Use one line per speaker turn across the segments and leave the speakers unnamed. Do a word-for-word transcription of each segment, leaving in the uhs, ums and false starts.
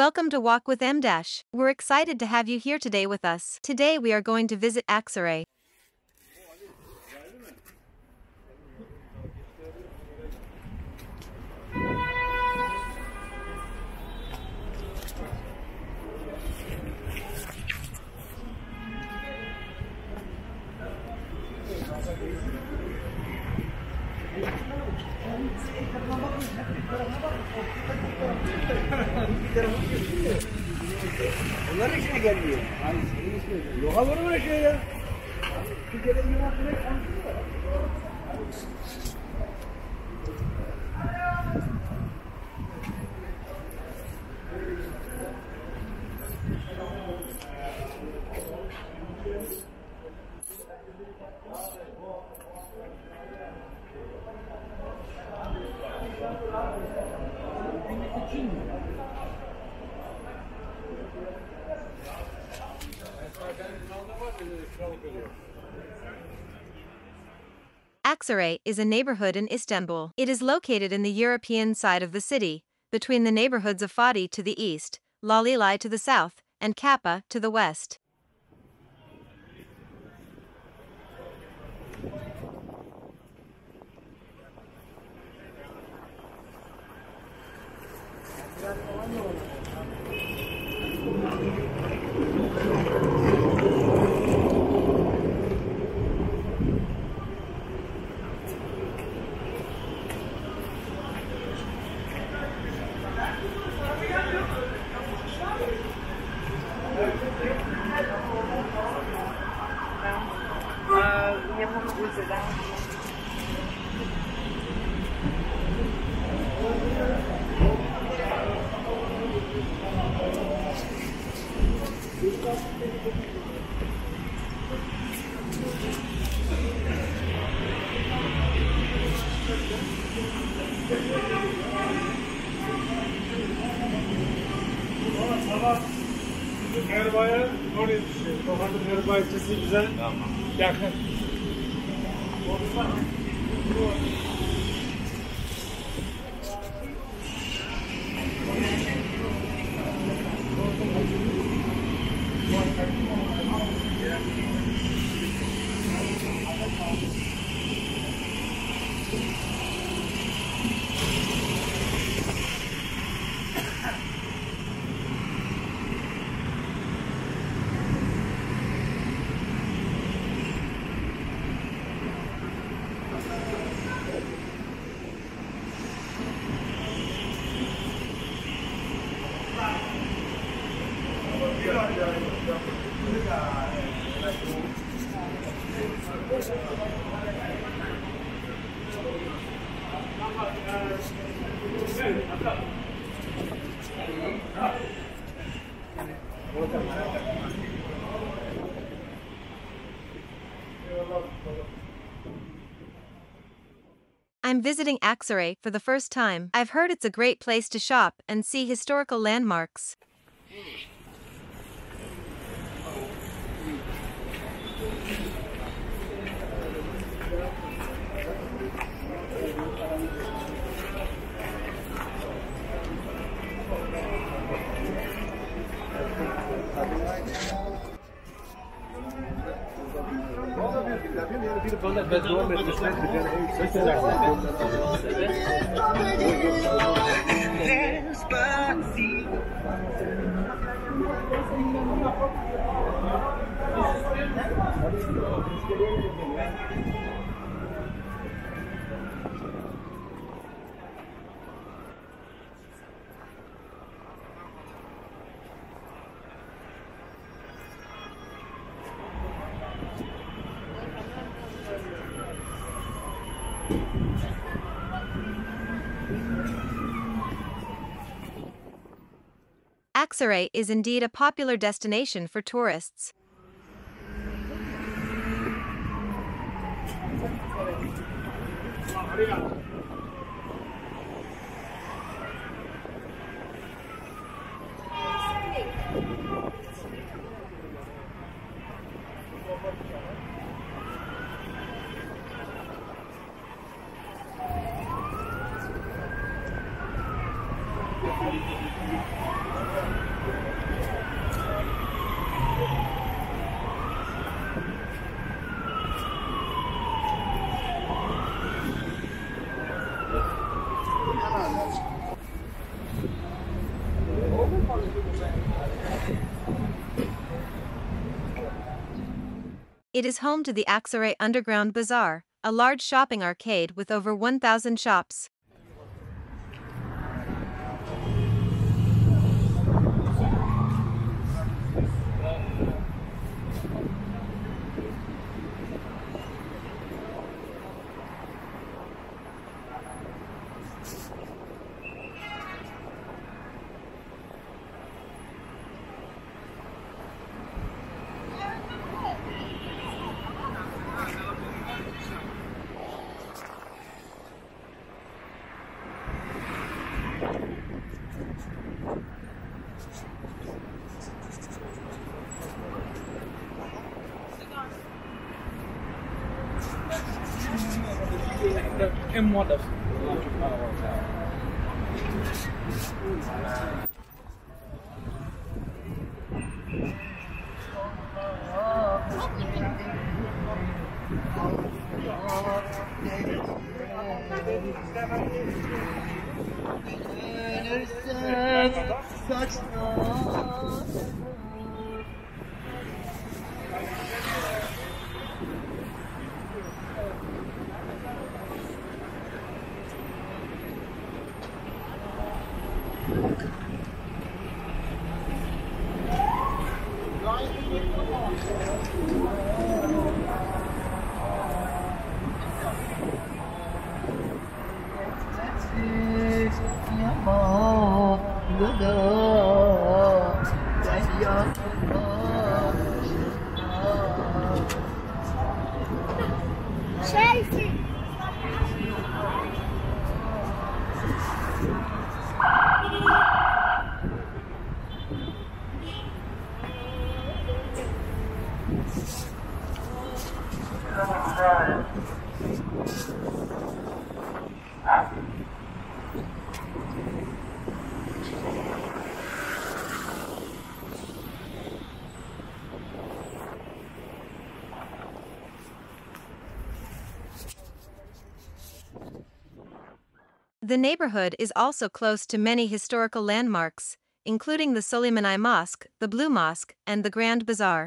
Welcome to Walk with M Dash. We're excited to have you here today with us. Today we are going to visit Aksaray.
Onların işine gelmiyor. Hani senin işine. Yoga var mı şey ya? Bir kere yumak bile konuşuyor.
Aksaray is a neighborhood in Istanbul. It is located in the European side of the city, between the neighborhoods of Fatih to the east, Laleli to the south, and Kappa to the west.
Merbaya oraya düşüyor. Tokadı Merba ilçesi bize yakın.
I'm visiting Aksaray for the first time. I've heard it's a great place to shop and see historical landmarks. Aksaray is indeed a popular destination for tourists. It is home to the Aksaray Underground Bazaar, a large shopping arcade with over one thousand shops.
M model.
Chelsea.
The neighborhood is also close to many historical landmarks, including the Sultanahmet Mosque, the Blue Mosque, and the Grand Bazaar.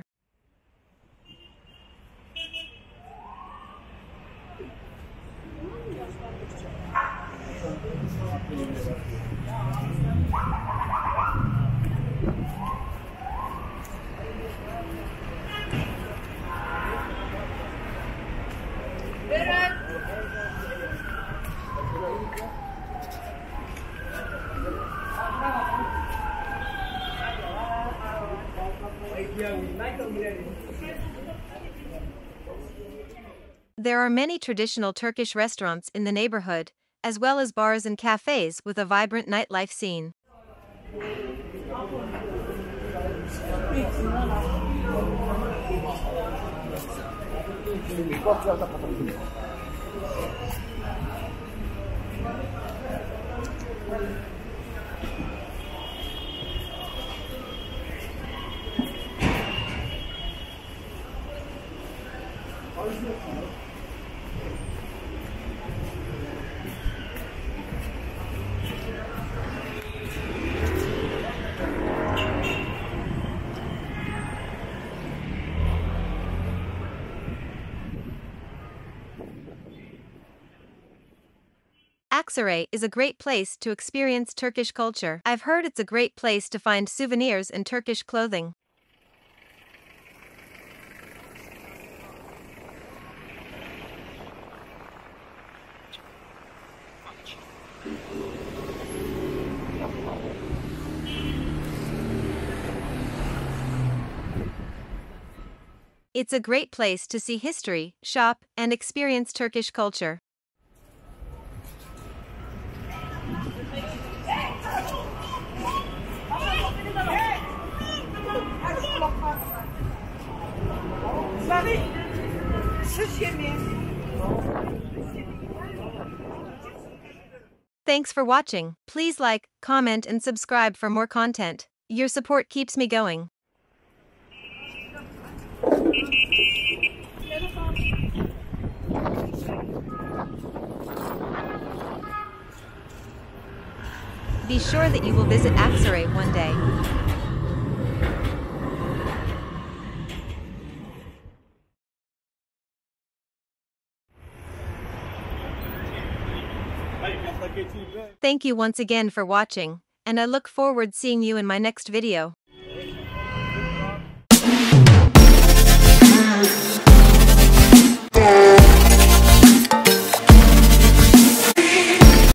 There are many traditional Turkish restaurants in the neighborhood, as well as bars and cafes with a vibrant nightlife scene. Aksaray is a great place to experience Turkish culture. I've heard it's a great place to find souvenirs and Turkish clothing. It's a great place to see history, shop, and experience Turkish culture. Thanks for watching. Please like, comment, and subscribe for more content. Your support keeps me going. Be sure that you will visit Aksaray one day.
geçince
Thank you once again for watching, and I look forward seeing you in my next video.